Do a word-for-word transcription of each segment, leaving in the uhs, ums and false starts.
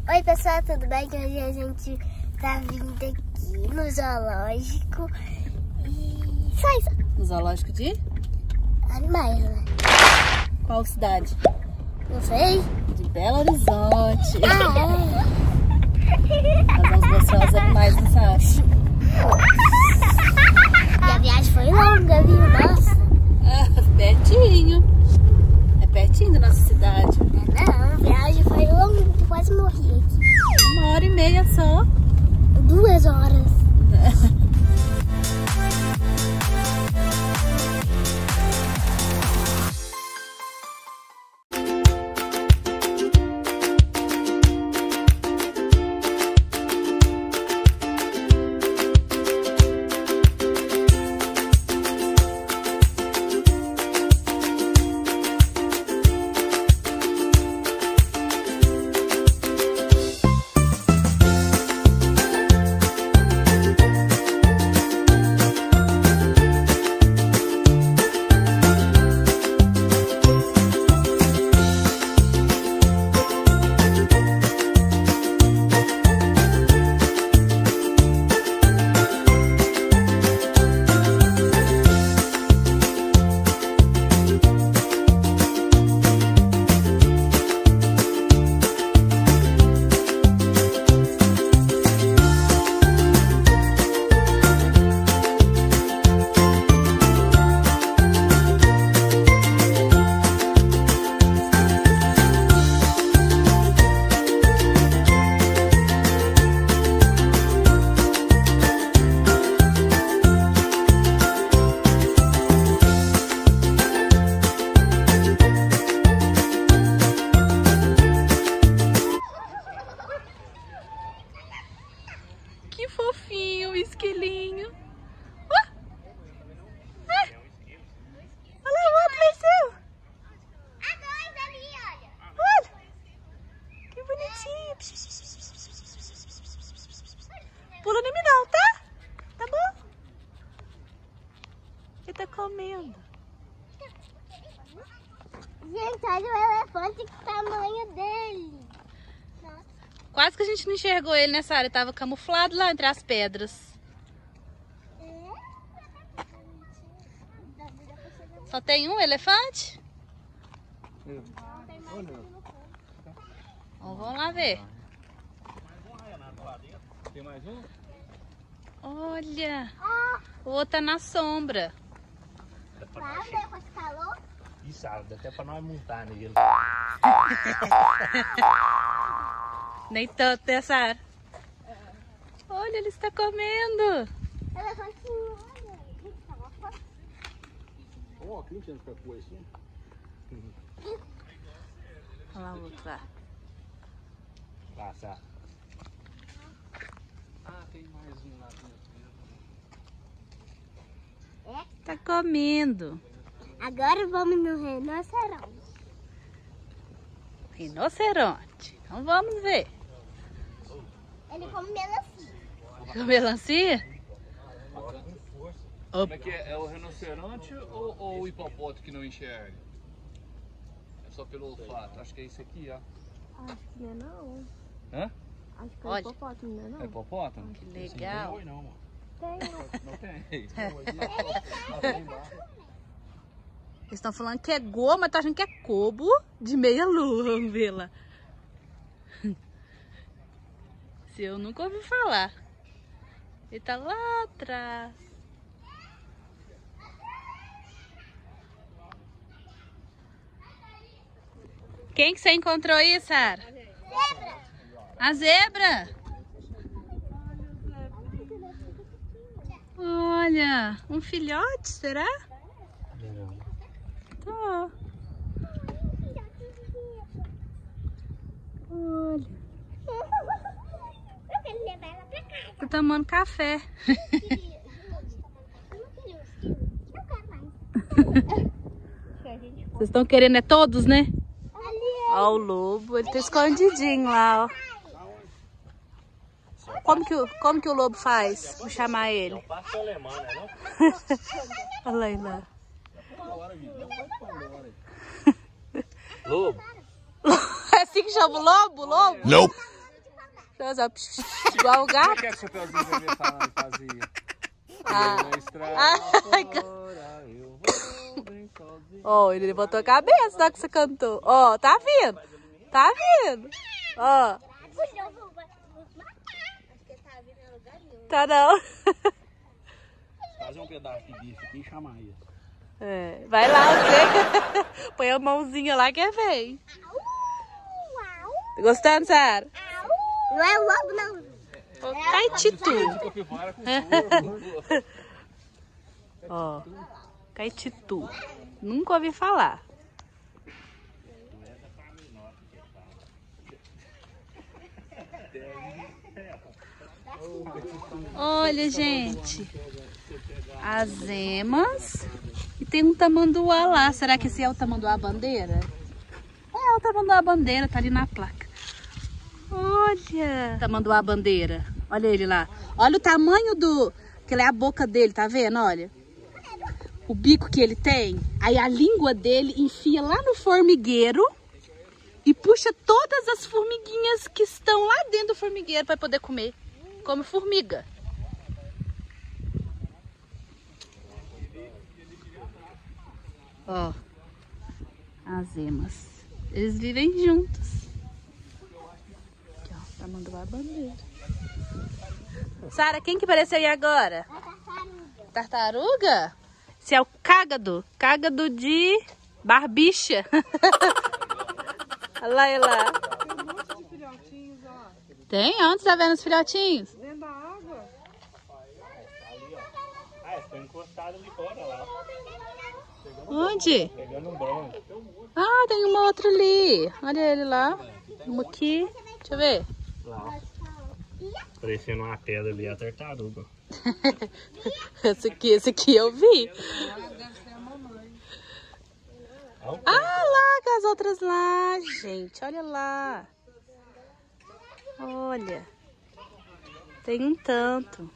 Oi pessoal, tudo bem? Hoje a gente tá vindo aqui no zoológico e só isso. No zoológico de? Animais, né? Qual cidade? Não sei. De Belo Horizonte. Ah, é? Nós vamos mostrar os animais, não sabe? E a viagem foi longa, viu? Nossa. Ah, pertinho. É pertinho da nossa cidade. Não, a viagem foi longa, eu quase morri aqui. Uma hora e meia só. Duas horas. Que fofinho o esquilinho. Uh! Ah! Olha lá, o outro venceu. A dois ali, olha. Olha. Que bonitinho. Pula em mim não, tá? Tá bom? Ele tá comendo. Gente, olha o elefante, que tamanho dele. Nossa. Quase que a gente não enxergou ele nessa área. Tava camuflado lá entre as pedras. Só tem um elefante? Então, vamos lá ver. Tem mais um? Olha, o outro tá na sombra. Sabe, com esse calor? Isso, dá até pra nós montar nele. Nem tanto, né, Sara? Olha, ele está comendo. Elefantinho, olha. Ó, quem tinha que ficar assim? Olha lá o outro lá. Passa. Ah, tem mais um lá dentro. Tá comendo. Agora vamos no rinoceronte. Rinoceronte. Então vamos ver. Ele come melancia. Com melancia? Como é que é? É o rinoceronte ou, ou o hipopótamo que não enxerga? É só pelo olfato. Acho que é isso aqui, ó. Acho que não é não. Hã? Acho que é Olha. hipopótamo, não é não? É hipopótamo? Que legal. Não, não, mano. Tem. Não tem. Eles estão falando que é goma, mas tá achando que é cobo de meia lua. Vamos ver lá. Se eu nunca ouvi falar. Ele tá lá atrás. Quem que você encontrou aí, Sara? A zebra. Olha, um filhote, será? Tá. Olha. Eu quero levar ela pra casa. Tô tomando café. Eu quero mais. Vocês estão querendo é todos, né? Ali, Ó, o lobo, ele tá escondidinho lá, ó. Como que, o, como que o lobo faz? Vou chamar ele. É um pastor alemão, né? Não? Olha lá, lá. Lobo. É assim que chama o lobo? Lobo? Nope. Deus, ó, psh, psh, igual o Como é gato. que é que o Chapeuzinho Vermelho falando, fazia? Ah. Eu na estrada Ah. fora, eu vou bem sozinho. Ó, ele levantou a cabeça na hora que você cantou. Ó, tá vindo. Tá vindo. Ó. Tá não. Fazer um pedaço de bife aqui e chamar isso. É, vai lá, você. Põe a mãozinha lá que é feio. Tá gostando, Sara? Não é lobo, não. Ô, Caetitu. Capivara com fogo. Ó, Caetitu. Nunca ouvi falar. Olha, gente. As emas. E tem um tamanduá lá. Será que esse é o tamanduá bandeira? É o tamanduá bandeira, tá ali na placa. Olha. Tamanduá bandeira. Olha ele lá. Olha o tamanho do... Que é a boca dele, tá vendo? Olha. O bico que ele tem. Aí a língua dele enfia lá no formigueiro. E puxa todas as formiguinhas que estão lá dentro do formigueiro para poder comer. Come formiga. Ó, as emas. Eles vivem juntos. Aqui, ó, tamanduá bandeira. Sara, quem que apareceu aí agora? Tartaruga. Tartaruga? Esse é o cágado. Cágado de barbicha. Olha lá, olha lá. Tem um monte de filhotinhos, ó. Tem? Onde você tá vendo os filhotinhos? Dentro da água. Ah, eles estão encostados ali fora lá. Onde? Pegando um bronze. Ah, tem uma outra ali. Olha ele lá. Uma aqui. Deixa eu ver. Lá. Parecendo uma pedra ali, a tartaruga. Esse aqui, esse aqui eu vi. Deve ser a mamãe. Ah, lá, com as outras lá, gente. Olha lá. Olha. Tem um tanto.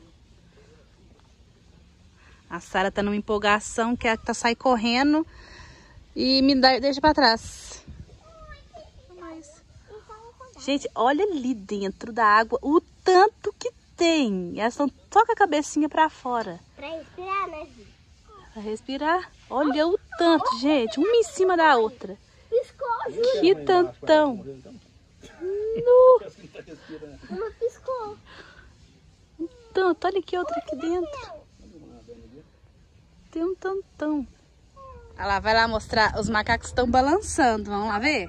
A Sara tá numa empolgação que ela tá sai correndo e me dá, deixa pra trás. Mas... Gente, olha ali dentro da água o tanto que tem. Elas estão só com a cabecinha pra fora. Pra respirar, né, filho? Pra respirar. Olha o tanto, gente. Uma em cima da outra. Piscou, Júlia. Que tantão. No. Uma piscou. Um tanto. Olha que outra aqui dentro. Tem um tantão. Olha lá, vai lá mostrar. Os macacos estão balançando. Vamos lá ver?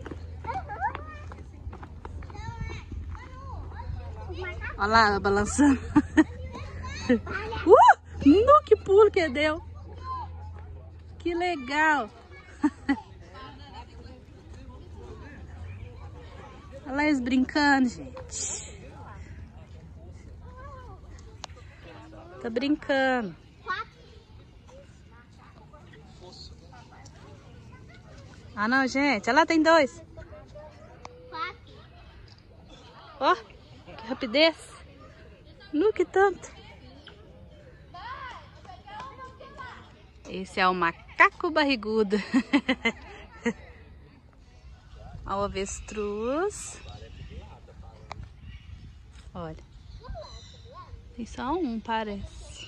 Olha lá, balançando. uh! No, que pulo que deu. Que legal. Olha lá eles brincando, gente. Tá brincando. Ah, não, gente. Olha lá, tem dois. Ó, oh, que rapidez. No, que tanto. Esse é o macaco barrigudo. Olha o avestruz. Olha. Tem só um, parece.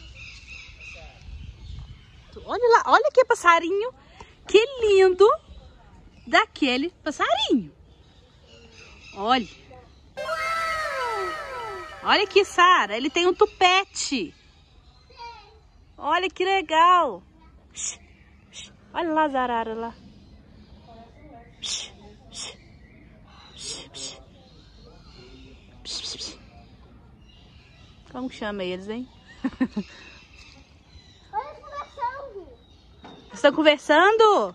Olha lá, olha que passarinho. Que lindo daquele passarinho. Olha. Olha aqui, Sara. Ele tem um tupete. Olha que legal. Olha lá as araras lá. Como chama eles, hein? Olha conversando. Estão conversando?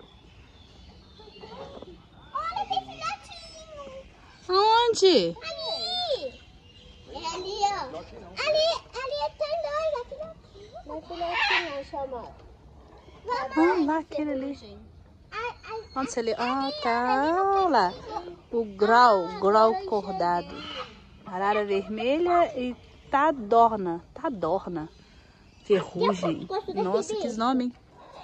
Olha, tem filhotinho. Onde? Ali. É ali, ó. Ali, ali tem dois, aqui não. Não é filhotinho, não, chama. Vamos lá, aquele ali. Onde você lê? Ah, tá. Olha lá. O grau, grau cordado. Arara vermelha e tadorna. Tadorna. Ferrugem. Nossa, que nome, hein?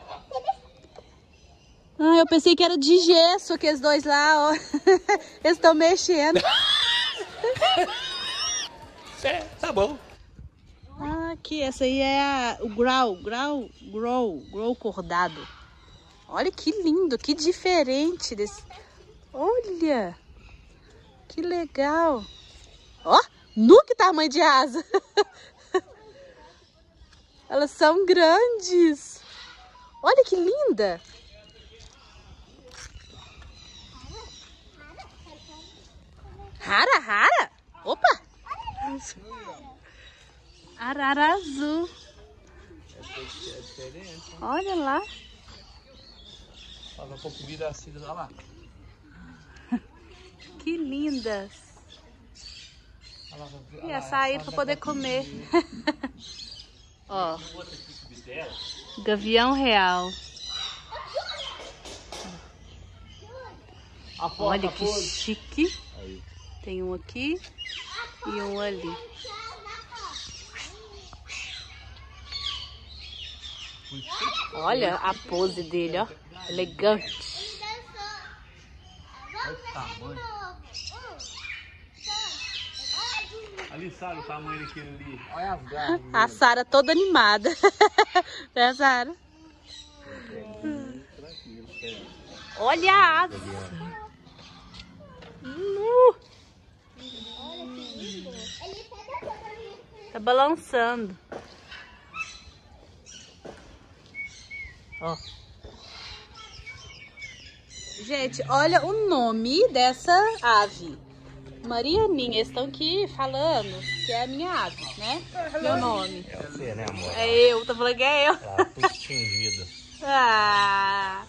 Ah, eu pensei que era de gesso aqueles dois lá, ó. Eles estão mexendo. É, tá bom. Ah, aqui, essa aí é a, o grau, grau, grow, grow cordado. Olha que lindo, que diferente desse. Olha, que legal. Ó, nu que tamanho de asa. Elas são grandes. Olha que linda. Rara, rara. Opa. Arara azul. Olha lá. Fala um pouco de vida assim, olha lá. Que lindas. Olha lá, olha E lá, a sair olha para lá, poder olha lá. comer. Ó. Gavião real. Olha que chique. Tem um aqui e um ali. Olha a pose dele, ó. Elegante. Olha o tamanho. Ali, sabe o tamanho daquele ali? Olha as garras. A Sara toda animada. É a Sara. Olha a asa. Uh. Tá balançando. Ó. Gente, olha o nome dessa ave. Marianinha, eles estão aqui falando que é a minha ave, né? Meu nome. É você, né, amor? É eu, tô falando que é eu. Ela tudo tingida. Ah.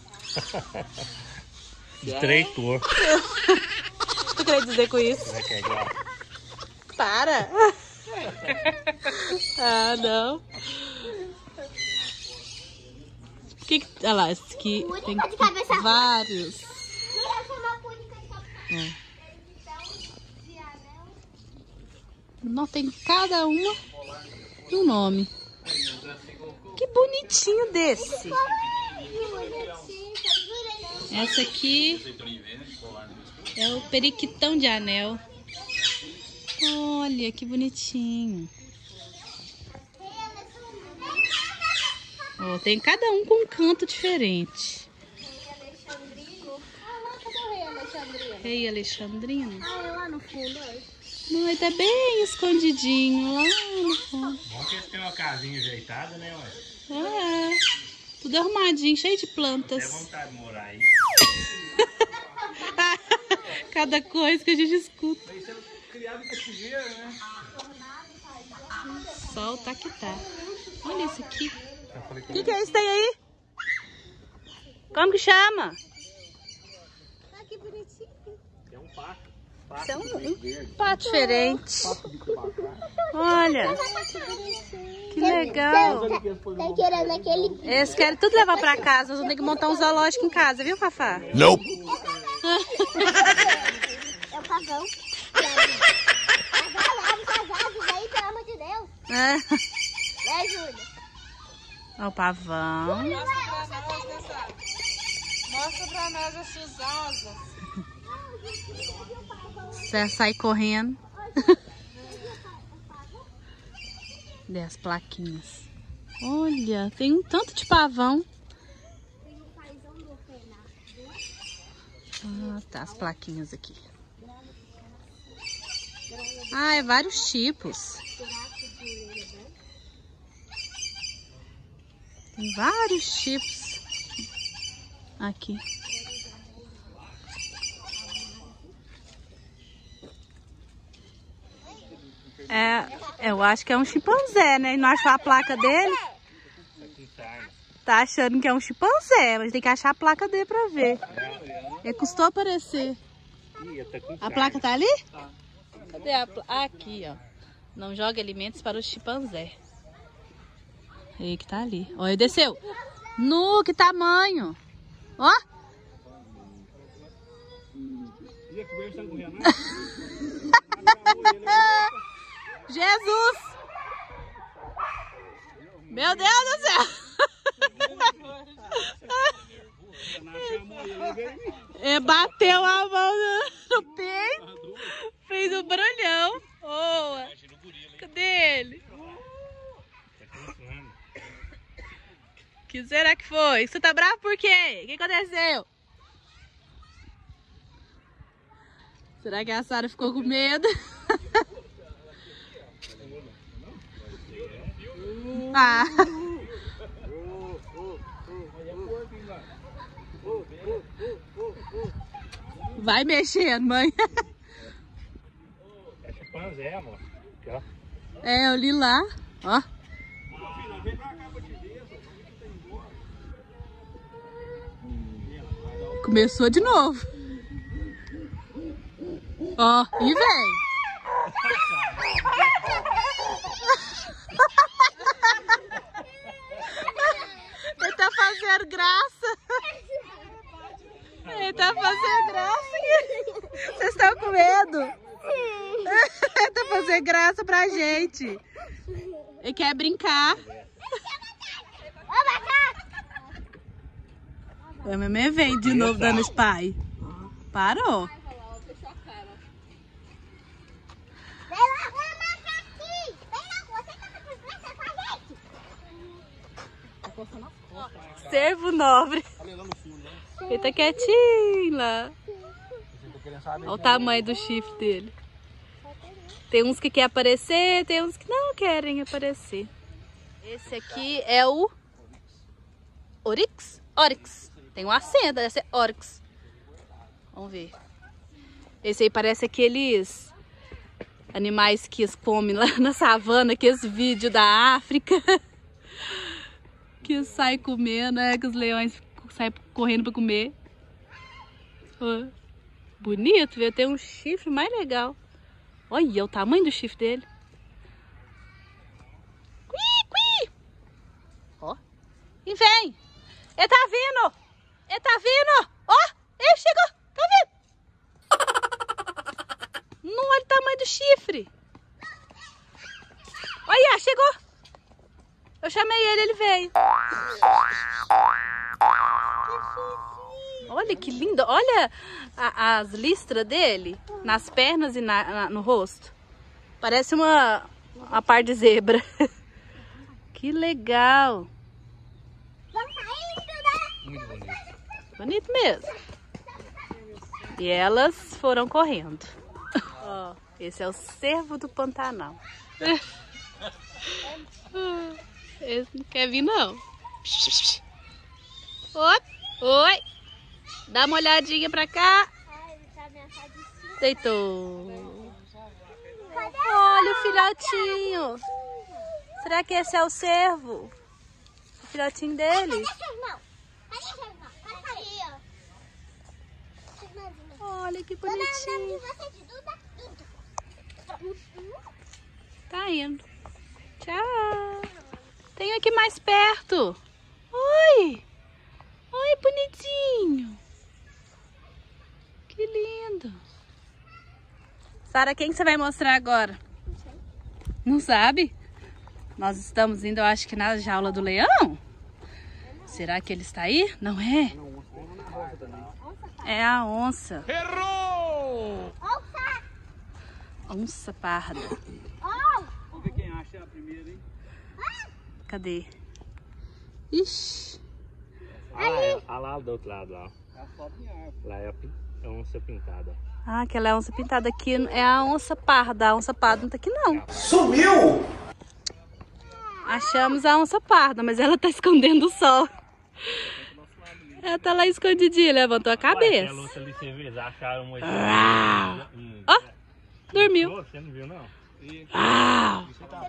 Estreitou. O que eu queria dizer com isso? Será que é igual? Para! Ah, não. Que que... Olha lá, esse aqui tem Única de cabeça vários. Essa é uma única de cabeça. É. Não, tem cada uma um nome. Que bonitinho desse. Essa aqui é o periquitão de anel. Olha que bonitinho. Ó, tem cada um com um canto diferente. Rei Alexandrino. Ah, é lá no fundo. Não, ele tá bem escondidinho lá no fundo. Bom que eles têm uma casinha ajeitada, né, ué? Ah, é. Tudo arrumadinho, cheio de plantas. Tem vontade de morar aí. Cada coisa que a gente escuta. Isso é criado em cativeiro, né? O sol tá que tá. Olha esse aqui. O que, que é isso que tem aí? Como que chama? Ah, que bonitinho. Tem um pato. Isso é um, um pato diferente. Olha, que legal. Tá querendo aquele... Eles querem tudo levar pra casa. Nós vamos ter que montar um zoológico em casa, viu, Fafá? Não. É o pavão. Abre essas asas aí, pelo amor de Deus. É. Né, Júlia? Olha o pavão. Mostra pra nós as suas asas. Você sai correndo. Dê as plaquinhas. Olha, tem um tanto de pavão. Ah, tá, as plaquinhas aqui. Ah, é vários tipos. Tem vários tipos. Aqui. É, eu acho que é um chimpanzé, né? Não achou a placa dele? Tá achando que é um chimpanzé, mas tem que achar a placa dele pra ver. Ele custou aparecer. A placa tá ali? Cadê a placa? Aqui, ó. Não jogue alimentos para o chimpanzé. Ele que tá ali. Olha, ele desceu. Nu, que tamanho. Ó. Jesus! Meu Deus do céu! É, bateu a mão no, no peito, fez um barulhão. que será que foi? Você tá bravo por quê? O que aconteceu? Será que a Sara ficou com medo? Ah. Vai mexendo, mãe. É chimpanzé, amor. Aqui, ó. É, eu li lá. Ó. Começou de novo. Ó, e vem. Ele tá fazendo graça. Ele tá fazendo graça. Vocês estão com medo? Ele tá fazendo graça pra gente. Ele quer brincar. A mamãe vem de novo dando spy. Parou. Cervo nobre. Ele tá quietinho lá. Olha o tamanho do chifre dele. Tem uns que querem aparecer, tem uns que não querem aparecer. Esse aqui é o Oryx? Oryx. Tem um acento, deve ser Oryx. Vamos ver. Esse aí parece aqueles animais que eles comem lá na savana, aqueles vídeos da África. Que sai comendo, né? Que os leões saem correndo pra comer. Oh, bonito, viu? Tem um chifre mais legal. Olha o tamanho do chifre dele. Cui, cui. Ó. E vem. Ele tá vindo. Ele tá vindo. Ó. Ele chegou. Tá vindo. Não olha o tamanho do chifre. Olha, chegou. Eu chamei ele, ele veio. Olha que lindo. Olha a, as listras dele nas pernas e na, na, no rosto. Parece uma, uma par de zebra. Que legal. Muito bonito. Bonito mesmo. E elas foram correndo. Ó, esse é o cervo do Pantanal. Esse não quer vir, não. Oi, oi. Dá uma olhadinha pra cá. Deitou. Olha o filhotinho. Será que esse é o cervo? O filhotinho dele? Olha que bonitinho. Tá indo. Tchau. Tem aqui mais perto. Oi. Oi, bonitinho. Que lindo. Sara, quem você vai mostrar agora? Não sabe? Nós estamos indo, eu acho que na jaula do leão. Será que ele está aí? Não é? É a onça. Errou! Onça parda. Vamos ver quem acha a primeira, hein? Cadê? Ixi. Olha lá, lá do outro lado, lá. Lá é a pin- é a onça pintada. Ah, aquela é a onça pintada aqui. É a onça parda. A onça parda não tá aqui, não. Sumiu! Achamos a onça parda, mas ela tá escondendo o sol. Ela tá lá escondidinha, levantou a Aquela cabeça. outra ali, você viu, eles acharam uma... Ah. Ó, dormiu. Você não viu, não? Ah.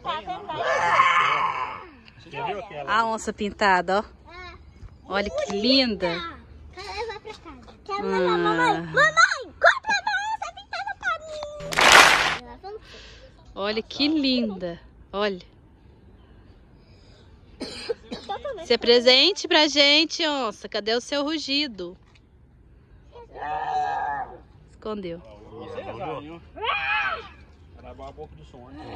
Você viu aquela? A onça pintada, ó. Olha que linda. Quero levar pra casa. Quero levar, mamãe. Mamãe, compra uma onça pintada pra mim. Olha que linda. Olha. Você é presente pra gente, onça. Cadê o seu rugido? Escondeu. Você é Zarinho. Era a boca do som, né?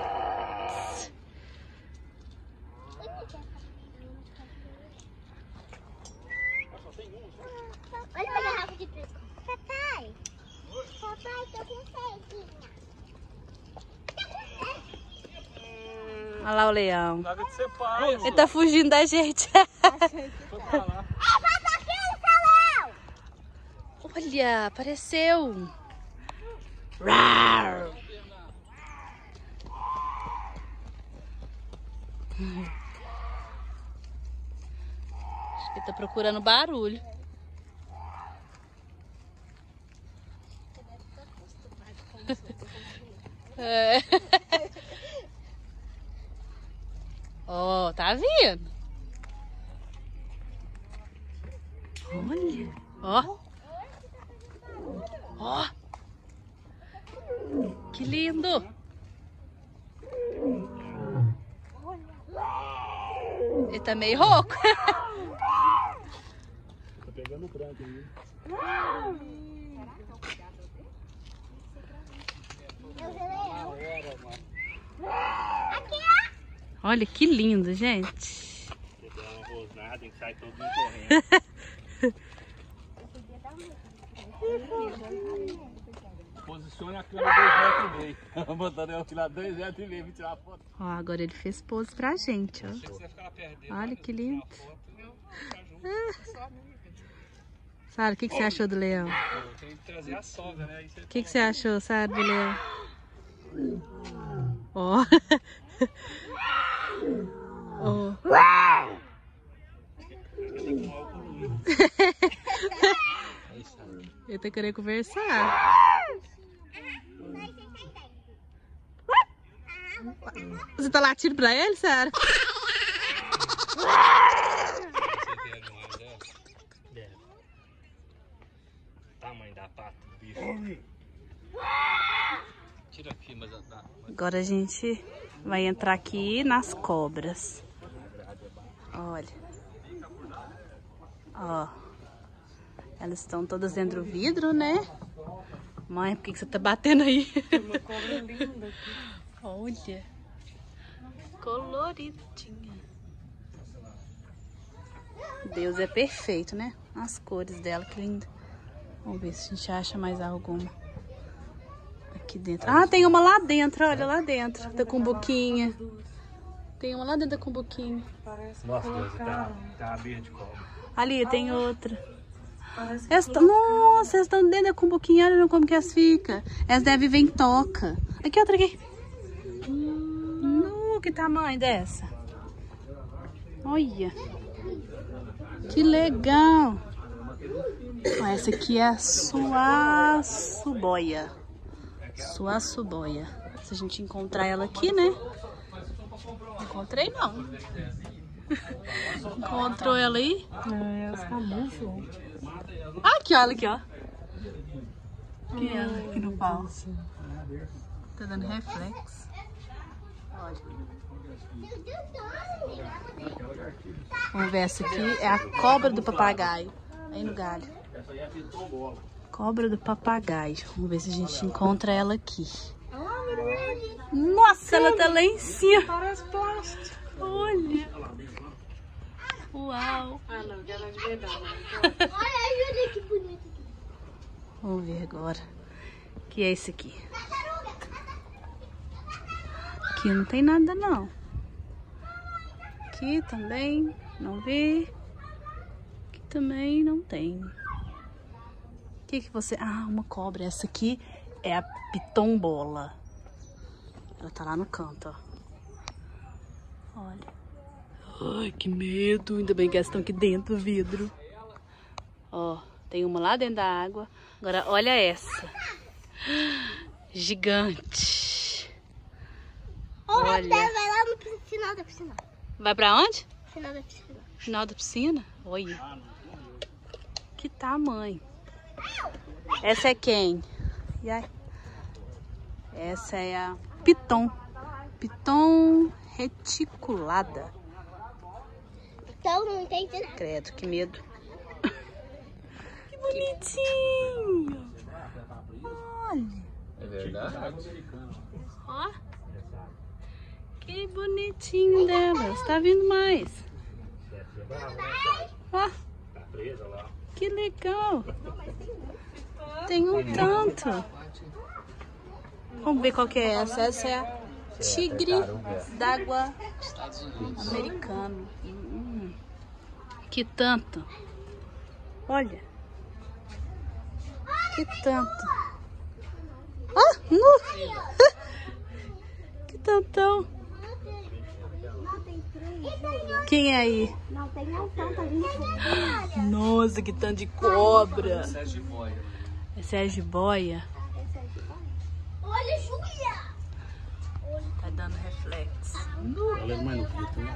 Olha pra garrafa de preto. Papai. Papai, tô com sede. Olha lá o leão. Larga de ser pai. Ele tá fugindo da gente. Foi pra lá. Olha, apareceu. Rar. Acho que ele tá procurando barulho. É. Ó, oh, tá vendo? Olha, ó. Ó. Que lindo. Ele tá meio rouco. Tá pegando o branco aí. Olha que lindo, gente. Se der uma rosnada, tem que sair todo mundo correndo. Posicione a câmera dois metros e meio. Botando eu aqui lá dois metros e meio pra tirar a foto. Ó, agora ele fez pose pra gente, ó. Achei que você ia ficar perto dele. Olha que lindo. Ah. Sara, o que, que você achou do leão? Eu tenho que trazer a sogra, né? O que, que você achou, Sara, do leão? Ó. Ó. Ele tá querendo conversar. Você tá latindo pra ele, Sara? Tamanho da pata do bicho. Tira aqui, mas... Agora a gente vai entrar aqui nas cobras. Olha. Ó. Elas estão todas dentro do vidro, né? Mãe, por que, que você tá batendo aí? Tem uma cobra linda aqui. Olha. Coloridinha. Deus é perfeito, né? As cores dela, que linda. Vamos ver se a gente acha mais alguma. Aqui dentro. Ah, tem uma lá dentro, olha lá dentro. Tá com boquinha. Tem uma lá dentro com boquinha. Nossa, Deus, tá, tá uma beira de cobra. Ali, tem outra. Elas tão, nossa, elas estão dentro com boquinha, olha como que elas ficam. Elas devem viver em toca. Aqui, outra aqui. Hum, que tamanho dessa? Olha. Que legal. Ó, essa aqui é a suaçuboia. Suaçuboia. Se a gente encontrar ela aqui, né? Não encontrei, não. Encontrou ela aí? É, os camuflam. Ah, aqui, olha aqui, ó. Aqui ela, aqui no pau. Tá dando reflexo. Olha. Vamos ver, essa aqui é a cobra do papagaio. Aí no galho. Cobra do papagaio. Vamos ver se a gente encontra ela aqui. Nossa, ela tá lá em cima. Parece plástico. Olha. Uau. Ah, não, que ela é de verdade. Olha, ajuda que bonito. Vamos ver agora. Que é esse aqui. Aqui não tem nada, não. Aqui também não vê. Aqui também não tem. O que que você... Ah, uma cobra. Essa aqui é a pitombola. Ela tá lá no canto, ó. Olha. Ai, que medo. Ainda bem que elas estão aqui dentro do vidro. Ó, tem uma lá dentro da água. Agora, olha essa. Gigante. Olha. Vai lá no final da piscina. Vai pra onde? Final da piscina. Final da piscina? Olha. Que tamanho. Essa é quem? E aí? Essa é a piton. Piton reticulada. Então não entendi nada. Credo, que medo. Que bonitinho. Olha. É verdade? Ó. Que bonitinho delas. Tá vindo mais. Ó. Que legal. Tem um tanto. Vamos ver qual que é essa. Essa é a Tigre d'água Estados Unidos. americano. Hum, que tanto. Olha. Que tanto. Ah, nu. Que tantão. Quem é aí? Não tem não tanto ali. Nossa, que tanto de cobra. Sérgio Boia. Esse é jiboia. Olha, Júlia. Tá dando reflexo. Olha mais no frito, né?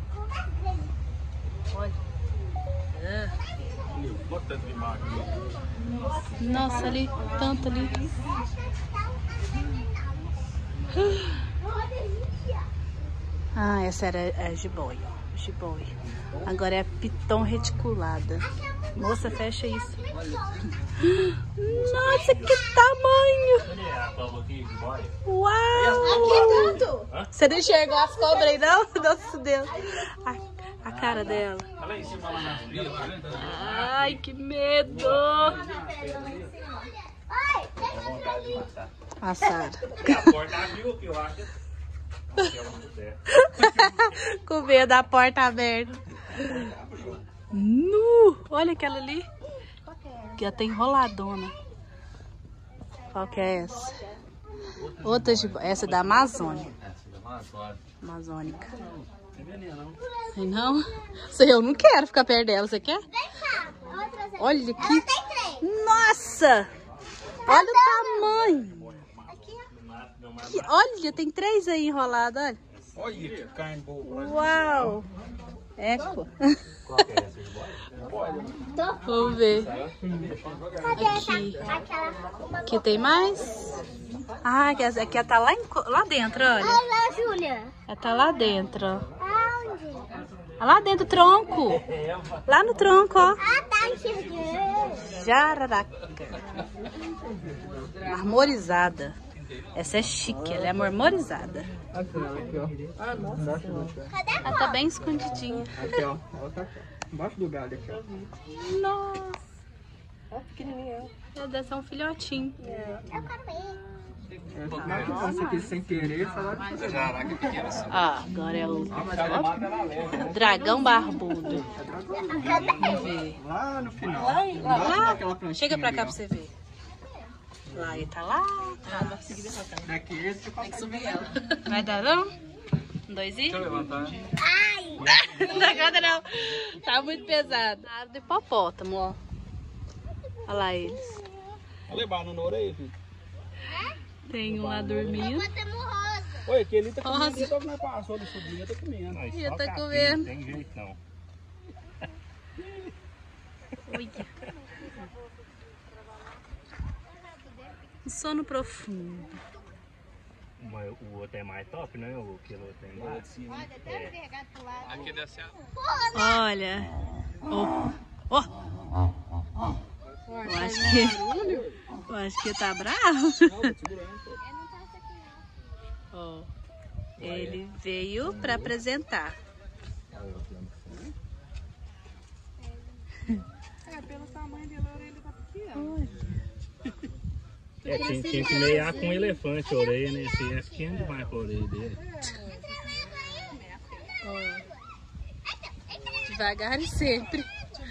Olha. Ah. Olha tanto de mago. Nossa, ali, tanto ali. Ah, essa era a jiboia. Jiboia. Agora é a piton reticulada. Moça, fecha isso. Nossa, que tamanho! Olha a palma aqui de boia. Uau! Tanto. Você não enxergou as cobras aí, não? Nossa Deus. A, a cara dela. Olha lá em cima lá na fria, tá vendo? Ai, que medo! Dá vontade de matar. A Sara. E a porta abriu aqui, eu acho. Aqui é uma mulher. Com medo da porta aberta. Nu! Olha aquela ali. Que já tem enroladona. Qual que é essa? Outra de... Essa é da Amazônia. Essa é da Amazônia. Amazônica. Não tem veneno, não. Ai, não? Sei, eu não quero ficar perto dela. Você quer? Vem cá. Outras aqui. Olha aqui. Ela tem três. Nossa! Olha o tamanho. Aqui, ó. Que- olha, tem três aí enrolados, olha. Olha que carne boa. Uau! Eco. Qual que é essa de boia? Vamos ver. Cadê Aqui. essa? Aquela. Uma... Aqui tem mais? Ah, que essa aqui ela tá lá, em co- lá dentro, olha. Olha, Júlia. Ela tá lá dentro, ó. Aonde? Ah, lá dentro do tronco. Lá no tronco, ó. Ah, tá enxergando. Jararaca. Marmorizada. Essa é chique, ela é marmorizada. Cadê a Ela tá bem escondidinha. Aqui, ó. Ela tá aqui, ó. Embaixo do galho aqui, ó. Nossa, Ó, pequenininha. ela deve ser um filhotinho. Eu quero ver. Na criança aqui sem querer, falar de fazer. Jaraca pequena assim. Ah, agora é o dragão barbudo. Vamos ver. Lá no final. Lá, Aquela plantinha chega pra cá ali, pra você ver. Lá, ele tá lá. Tá. ó. Daqui esse eu Subir ela. Vai dar não? Um, dois e... Deixa eu levantar. Não dá conta não. Tá muito pesado. Ah, do hipopótamo, ó. Olha lá eles. Olha a banana na orelha, filho. Tem um lá dormindo. Botamos rosa. Olha, aquele tá comendo, Rosa. então não passou ali subindo, tá comendo. Mas Já só tá capim, comendo. Não tem jeito, não. Olha. Um sono profundo. Mas o outro é mais top, né? O aquele outro é embaixo. É. Aqui desce a... Olha. Ó. Ó. Eu acho que... Eu acho que tá bravo. Ó. Ele veio pra apresentar. É, pelo tamanho dele, a orelha tá pequena. É, tinha, tinha que meiar com um elefante a orelha, né? Esse é pequeno demais pra orelha dele. Devagar e sempre.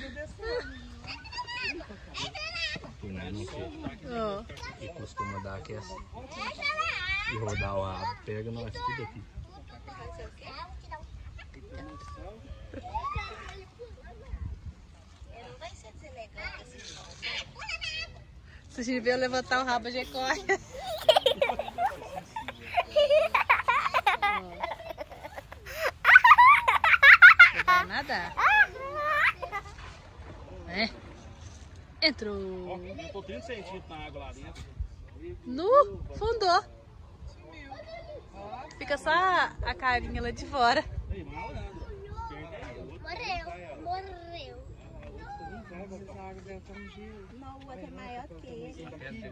Que não é no que, Ó. que costuma dar aqui essa. E rodar o rabo. Pega nós tudo aqui. Se a gente ver eu levantar o rabo, a gente corre. Você vai nadar. É. Entrou. Eu tô trinta centímetros na água lá dentro. No, fundou. Fica só a, a carinha lá de fora. Ei, malandro. Morreu. Morreu. Essa água deve estar um gelo. Não, o outro é maior que ele.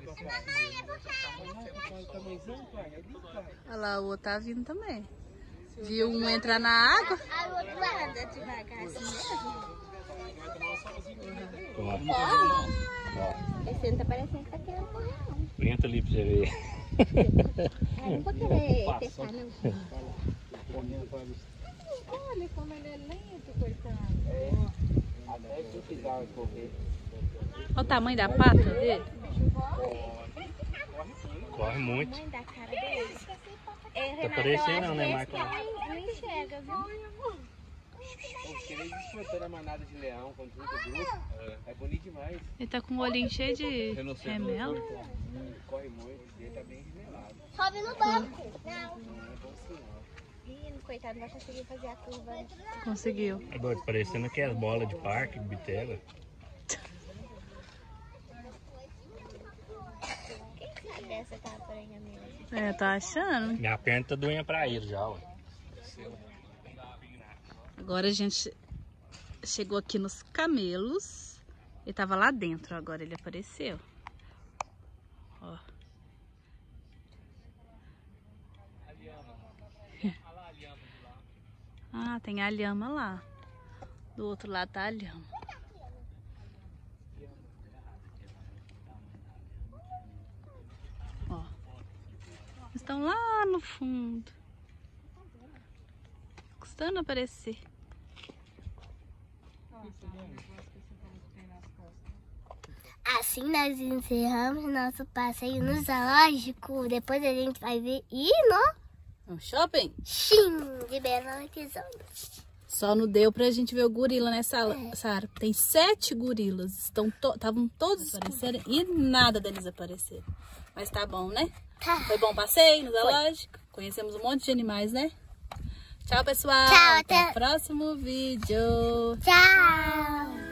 Olha lá, o outro tá vindo também. Viu um entrar na água? Aí o outro vai andar devagar assim mesmo. Ó, Esse não tá parecendo que tá querendo correr, não. entra ali pra você ver. Ai, não vou querer testar, não. Olha como ele é lento, coitado. Até que precisava correr. Olha o tamanho da pata dele. Corre muito. Mãe da cara dele. É, Tá parecendo, né, Marcos? Marcos? Ela não enxerga, viu? Eles desfrutando a manada de leão quando junta o grupo. É bonito demais. Ele tá com o olhinho cheio de remelo. Corre muito. Ele tá bem remelado. Sobe no banco. Não. Não é bom assim, não. Ih, coitado, não vai conseguir fazer a curva. Conseguiu. É doido, parecendo que é bola de parque, bitela. Quem sabe dessa tá porém, amiga? É, tá achando. Minha perna tá doendo pra ir já, ué. Agora a gente chegou aqui nos camelos. Ele tava lá dentro, agora ele apareceu. Ó. Ah, tem a lhama lá. Do outro lado tá a lhama. Ó. Estão lá no fundo. Custando aparecer. Assim nós encerramos nosso passeio no zoológico. Depois a gente vai ver ir no No shopping? Xim de Belo Horizonte. Só não deu pra gente ver o gorila nessa Sara. Tem sete gorilas. Estão estavam to todos aparecendo e nada deles apareceram. Mas tá bom, né? Tá. Foi bom passeio no zoológico. Conhecemos um monte de animais, né? Tchau, pessoal. Tchau, até até- o próximo vídeo. Tchau.